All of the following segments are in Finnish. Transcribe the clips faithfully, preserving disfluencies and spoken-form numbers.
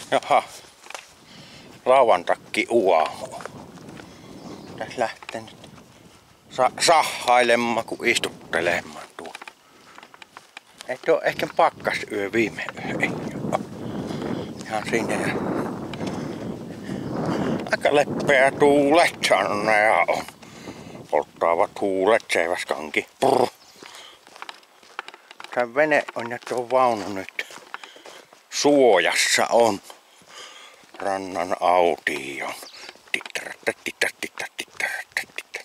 Jaha. Lauantakki uamu. Tässä lähtee nyt sa sahailemaan kun istuttelemaan tuo. Et oo ehkä pakkasyö viime yö. Ei oo. Ihan sinne. Aika leppeä tuulet sanoo ja on. Polttaavat tuulet seiväskanki. Brr. Tää vene on ja tuo vaunu nyt suojassa on. Rannan autio. Tittärät, tittärät, tittärät, tittärät, tittärät.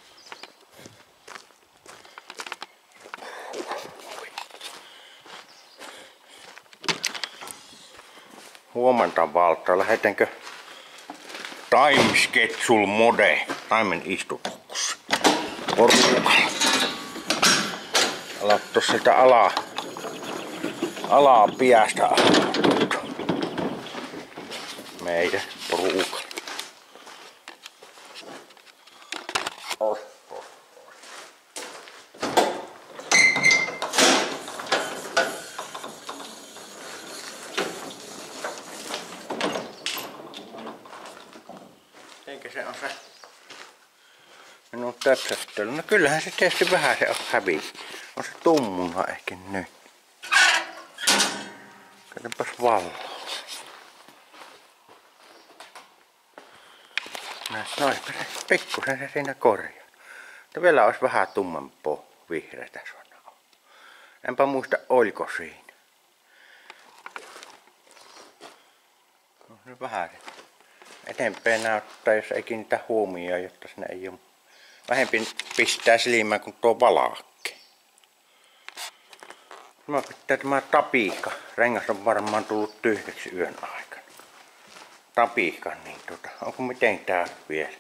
Huomenta Valtta, lähetänkö Time Schedule Mode taimen istutuksessa porukalla. Alattu sieltä alaa, alaa piästä meidän porukalla. Os, os, os. Eikä se on se minun töpsättely. No kyllähän se tietysti vähän se on hävi. On se tummuna ehkä nyt. Katsotaanpas valoa. Noin, pikkusen se siinä korjaa. Mutta vielä olisi vähän tummempaa vihreätä sanaa. Enpä muista oliko siinä. No, se vähän eteenpäin näyttää, jos ei kiinnitä huomioon, jotta sinne ei ole vähempi pistää silmään kuin tuo valakki. Mä pitää tämä tapiikka. Rengas on varmaan tullut tyhjäksi yön aikana. Tapiikka, niin tota, onko miten tää vielä?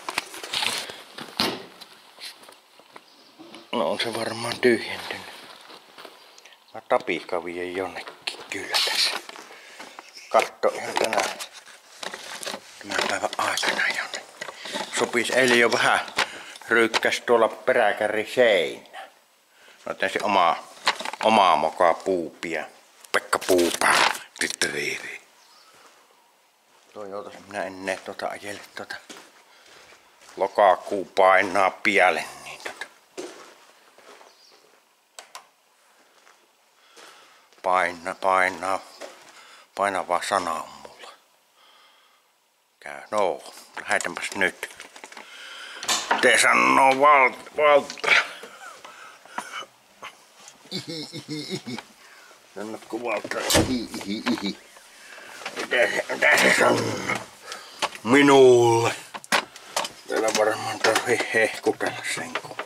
No on se varmaan tyhjentynyt. Mä tapiikka vie jonnekin kyllä tässä. Katso ihan tänään tämän päivän aikana jonnekin. Sopis eilen jo vähän rykkäs tuolla peräkärri seinä. No se oma, omaa mokaa puupia. Pekka Puupää. Tittiriiri. Toi joutas minä ennen tota ajelle tota lokakuu painaa pialle niin tota. Paina, painaa. Painavaa sana on mulla. Käy, no, lähetänpäs nyt. Te sanoo Valtta, Valtta. Ihi, ihi, ihi. Sanotko Valtta, ihi, ihi, ihi. Mitä se, mitä se sanoo? Minulle. Täällä varmaan tarvii hehkutella sen kun.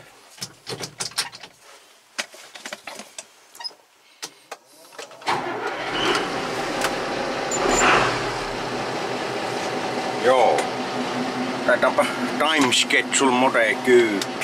Joo. Taitaanpa Time Schedule Mode kyykki.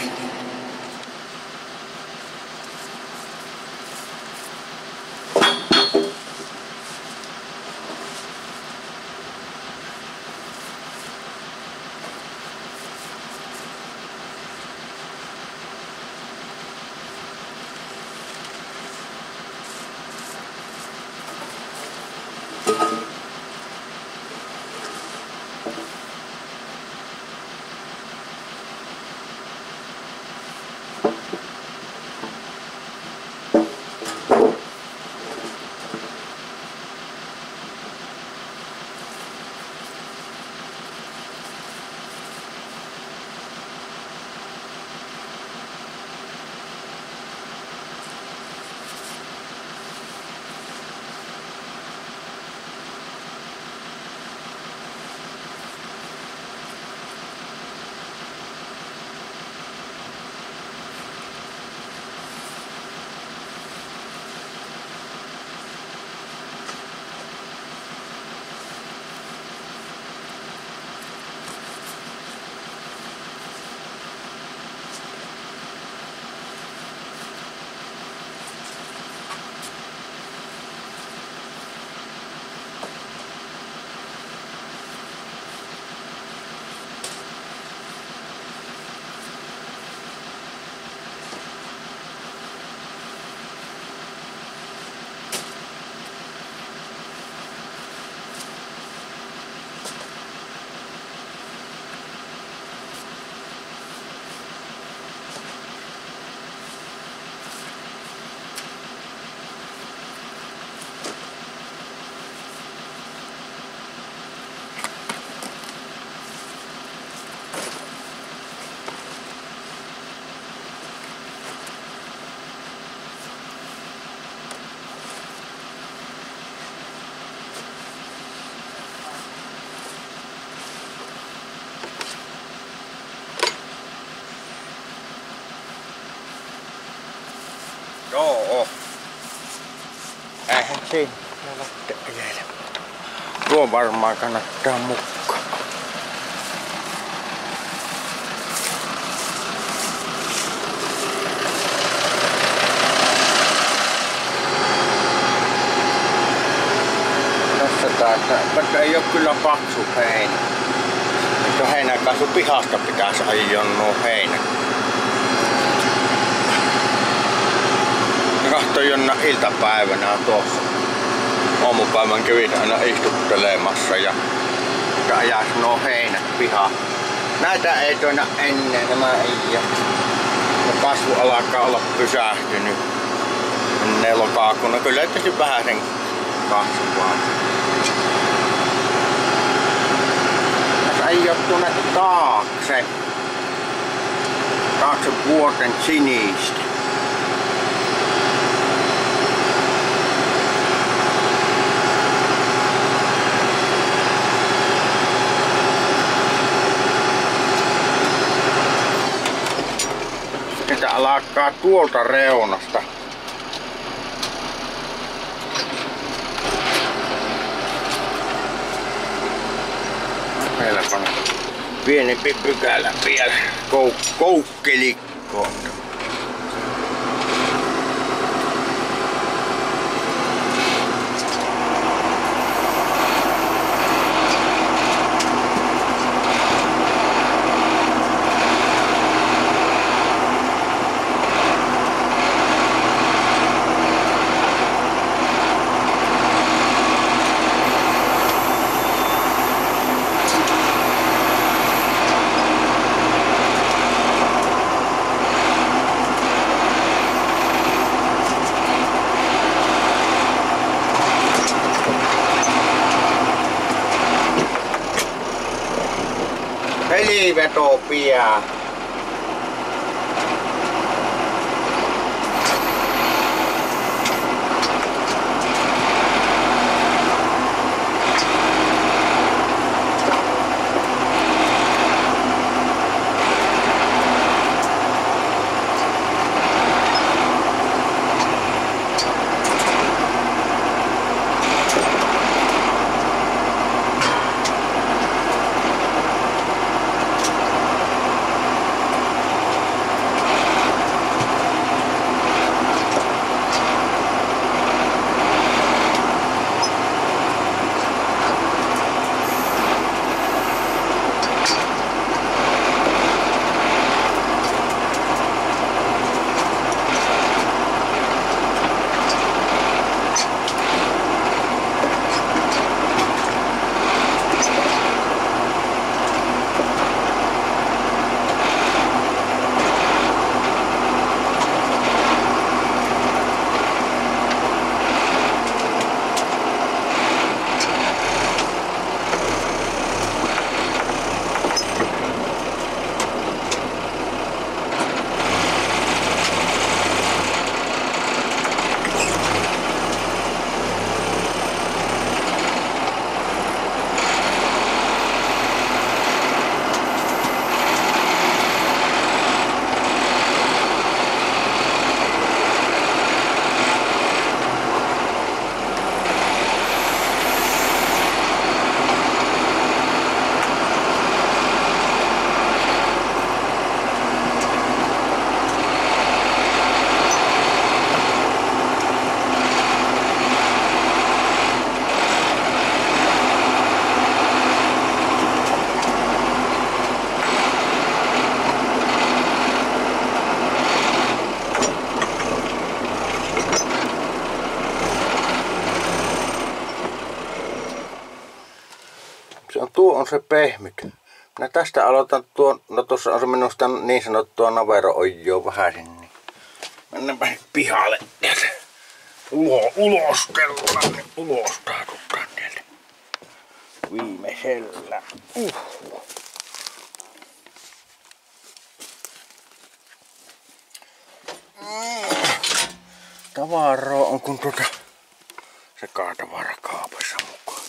Joo. Eihän siinä lähteä ajelemaan. Tuo varmaan kannattaa mukaan. Tässä taas, mutta ei oo kyllä paksu heinä. Nyt heinäkasvu pihasta pitäisi ajaa nuo heinät. Kahtoin jonna iltapäivänä tuossa. Aamupäivän kävin aina istuttelemassa ja ajas nuo heinät pihaan. Näitä ei tuona ennen, nämä ei. No kasvu alkaa olla pysähtynyt. Ne lokakuun, no kyllä tietysti vähän sen kasvaa. Tässä ei oo tuonne taakse. Taakse vuoten sinistä. Sitä alkaa tuolta reunasta. Meillä on pienempi pykälä vielä. Kou koukkelikko. Peliveto pian. Tuo on se pehmyt. Minä tästä aloitan tuon, no tuossa on se minusta niin sanottua navero-ojoa vähän niin. Mennäänpä nyt pihalle täältä. Ulo, ulostellaan, niin ulostaudutaan täältä. Viimeisellä. Uh. Tavaraa on kun tuota sekatavara kaapassa mukaan.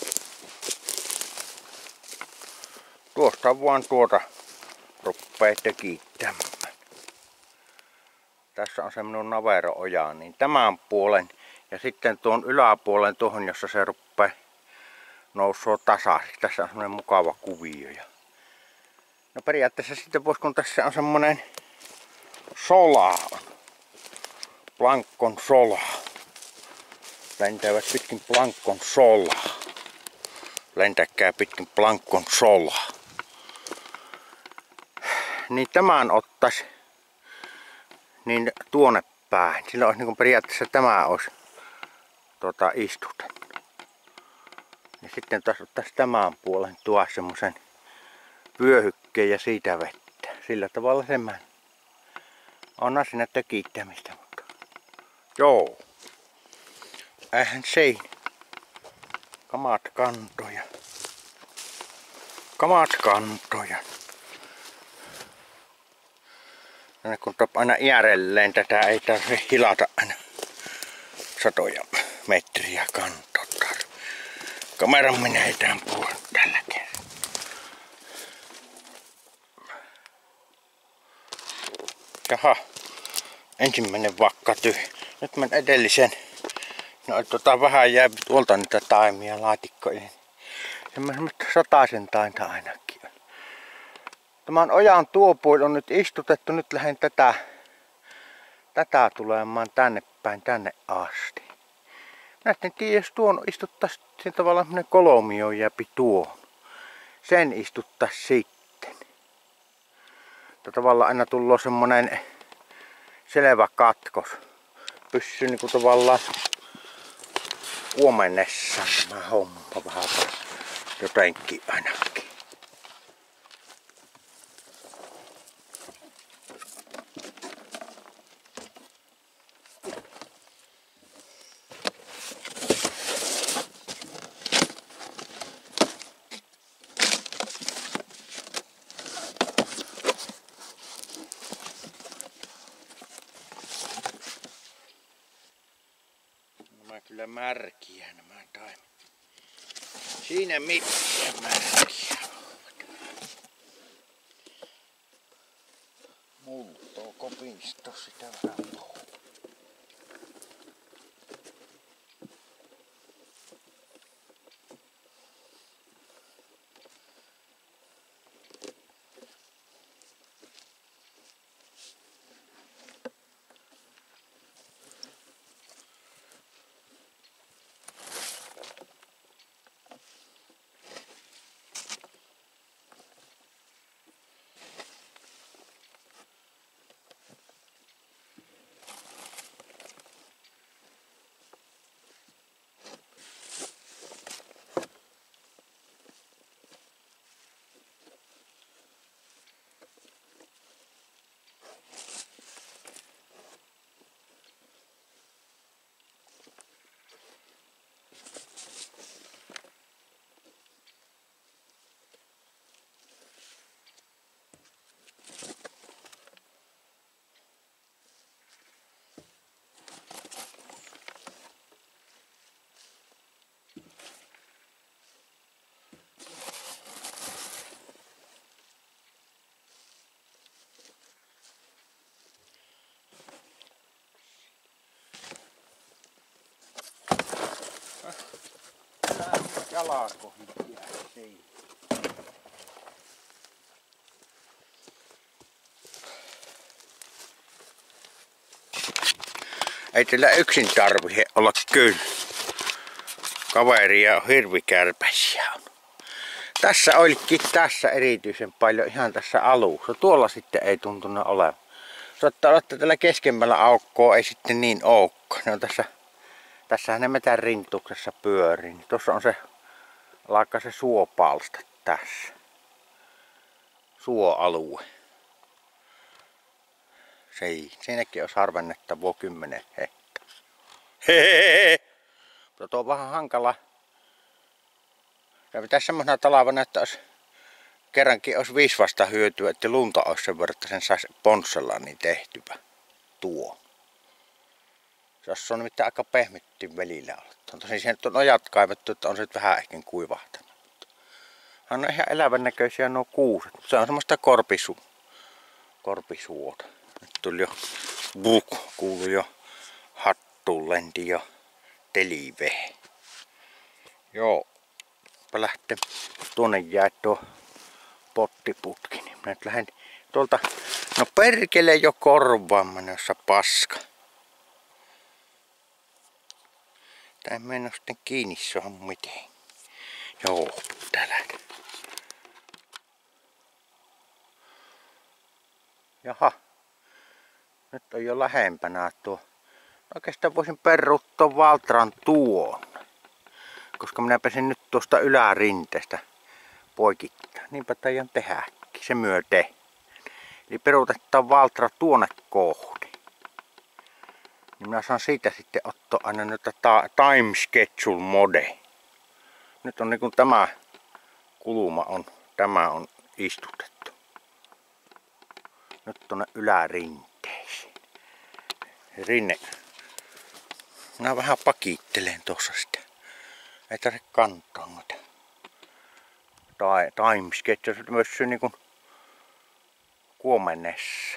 Tuosta vaan tuota ruppeitte kiittämään. Tässä on semmoinen navero-oja, niin tämän puolen ja sitten tuon yläpuolen tuohon, jossa se rupeaa nousua tasaiseksi. Tässä on semmoinen mukava kuvio. No periaatteessa sitten vois, kun tässä on semmoinen sola, plankon sola. Lentävät pitkin plankon solaa. Lentäkää pitkin plankon solaa. Niin tämän ottais niin tuonne päin. Silloin olisi niin periaatteessa tämä olisi tuota, istutettu. Ja sitten taas ottaisi tämän puolen tuo semmosen vyöhykkeen ja siitä vettä. Sillä tavalla se meni. On siinä tökittämistä, mutta joo. Eihän se. Kamat kantoja. Kamat kantoja. No, kun aina iärelleen tätä ei tarvitse hilata aina satoja metriä kantoa. Kameran menee tämän puolen tällä kertaa. Jaha, ensimmäinen vakka tyhjä. Nyt mä edellisen. No tota vähän jää tuolta niitä taimia laatikkoihin. Semmoista sataisen tainta ainakin on. Tämän ojan tuo puoli on nyt istutettu. Nyt lähden tätä, tätä tulemaan tänne päin, tänne asti. Näistä en tiedä, jos tuon istuttaisi sillä tavalla semmonen kolomio jääpi tuohon. Sen istuttaisi sitten. Tavallaan aina tullut semmonen selvä katkos. Pysyy niinku tavallaan uomennessaan tämä homma vähän jotenkin ainakin. Nämä kyllä märkiä nämä taimet. Siinä mitään märkiä ovat. Multoo kopinsto sitä vähän pouhua. Jalakohin jää siinä. Ei teillä yksin tarvitse olla kyllä. Kaveria on hirvikärpäsiä on. Tässä olikin tässä erityisen paljon ihan tässä alussa. Tuolla sitten ei tuntunut olevan. Saattaa olla, että tällä keskemmällä aukkoa ei sitten niin oukko. Ne on tässä, tässähän ne metän rintuksessa pyörii. Tuossa on se, alkaa se suopalsta tässä. Suoalue. Se ei, siinäkin olisi harvennettavaa kymmenen hehtaaria. Hehehe. Mutta tuo on vähän hankala. Ja pitäisi semmoisena talvena, että olisi, kerrankin olisi viisvasta hyötyä, että lunta olisi sen verran, että sen saisi ponssella niin tehtyvä tuo. Se on nimittäin aika pehmitty välillä ollut. On tosin siihen on ojat kaivettu, että on se vähän ehkä kuivahtanut. On ihan elävän näköisiä nuo kuuset. Se on semmoista korpisu, korpisuota. Nyt tuli jo Buk kuului jo. Hattuun lenti jo telive. Joo. Lähtee. Tuonne jää tuo pottiputki. Niin mä nyt lähden tuolta. No perkele jo korvaan menossa paska. Tää ei mennä sitten kiinni saada mitään. Joo, pitää lähteä. Jaha. Nyt on jo lähempänä tuo. Oikeastaan voisin peruuttaa Valtran tuon. Koska minä pesin nyt tuosta ylärinteestä poikittaa. Niinpä taidan tehdäkin. Se myö te. Eli peruutetaan Valtra tuonne kohti. Niin minä saan siitä sitten ottaa aina noita time schedule mode. Nyt on niinku tämä kulma on, tämä on istutettu. Nyt tuonne ylärinteeseen. Rinne. Minä vähän pakittelen tuossa sitä. Ei tarvitse kantaa noita. Tai time schedule myös niinku kuomennessa.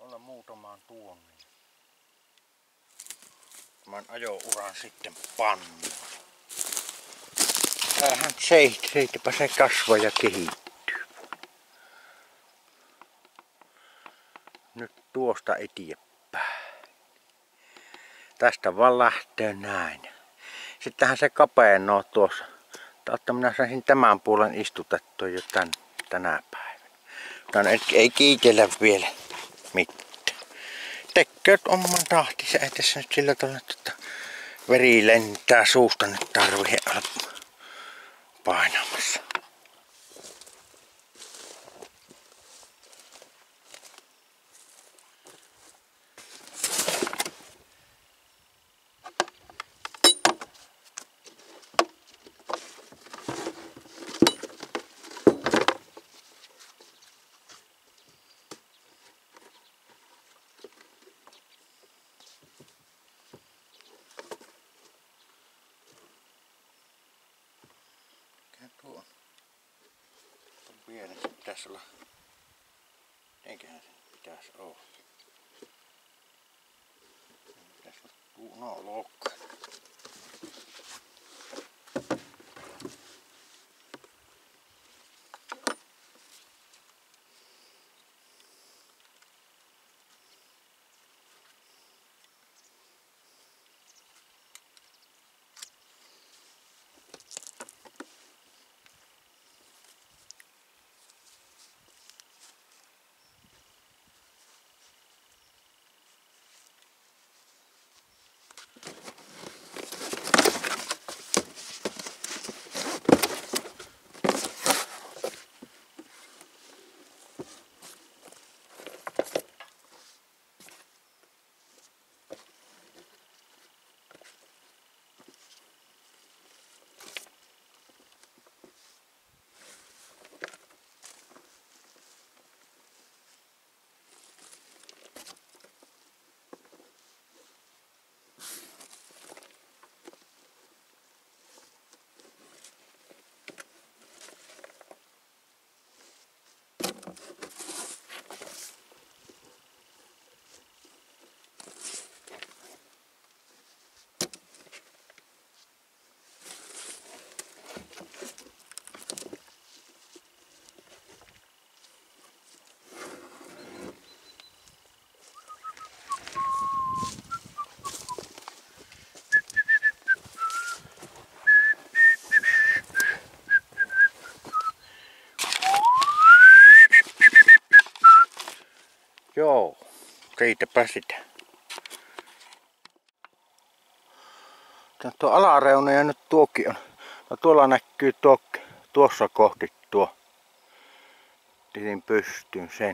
tuolla muutamaan tuonne. Tämän ajouran sitten pannu. Tämähän seitipä se kasvaa ja kehittyy. Nyt tuosta eteenpäin. Tästä vaan lähtee näin. Sittenhän se kapeenoo tuossa. Totta minä saisin tämän puolen istutettua jo tän, tänä päivänä. Tän ei kiitellä vielä mitään. Tekkööt oman tahtinsa, ei tässä nyt sillä tavalla, että veri lentää suusta, nyt tarvii olla painamassa. Tuo pienessä pitäisi olla, eiköhän se pitäisi olla. Pitäisi olla tuo, no lokka. Joo, riitäpä sitä. Tuo alareuna ja nyt tuokin on. No tuolla näkyy tuo, tuossa kohti tuo. Tilin pystyyn sen.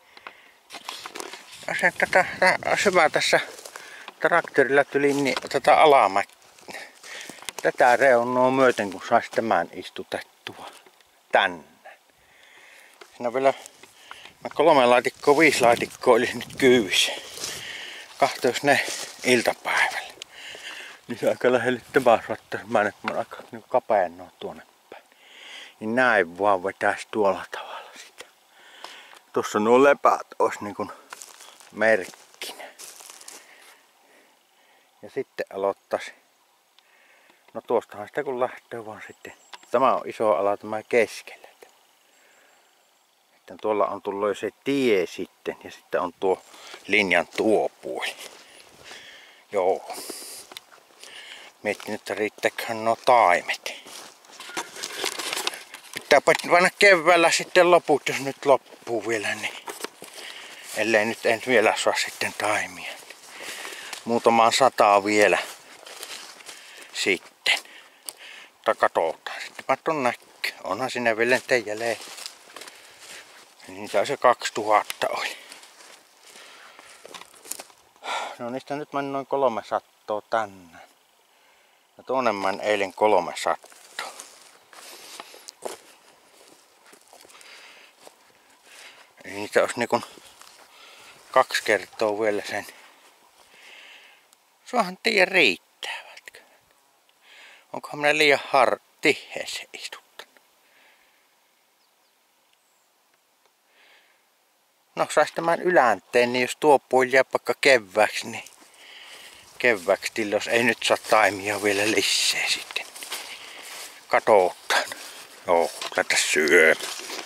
Se, tätä syvää tässä traktorilla tuli niin tätä alamäkkiä. Tätä reunaa myöten kun saisi tämän istutettua tänne. Siinä on vielä kolme laatikkoa, viisi laatikkoa olisi nyt kyyvissä. Kahtois ne iltapäivällä. Niin se aika lähelle tavasvattaa. Mä nyt mun aika niin kapeennoo tuonne päin. Niin näin vaan vetäisi tuolla tavalla sitä. Tuossa nuo lepäät olisi niin kuin merkkinä. Ja sitten aloittaisi. No tuostahan sitä kun lähtee vaan sitten. Tämä on iso ala tämä keskellä. Tuolla on tullut se tie sitten ja sitten on tuo linjan tuo puoli. Joo. Mietin, että riittääköhän nuo taimet. Pitääpä panna keväällä sitten loput, jos nyt loppuu vielä, niin ellei nyt en vielä saa sitten taimia. Muutamaan sataa vielä sitten. Mutta katsotaan. Sitten tuon näkyy. Onhan sinne vielä teijälee. Niitä se kaksituhatta oli. No niistä nyt meni noin kolme sattoa tänne. Ja tuonne meni eilen kolme sattoa. Eli niitä olisi niinku kaksi kertaa vielä sen. Suohan tiedä riittävätkö. Onkohan minä liian har tiheessä istuttanut. No sais tämän ylänteen, niin jos tuo puoli jää vaikka kevääksi, niin kevääksi, jos ei nyt saa taimia vielä lisää sitten. Katsotaan. Joo, lähtä syö.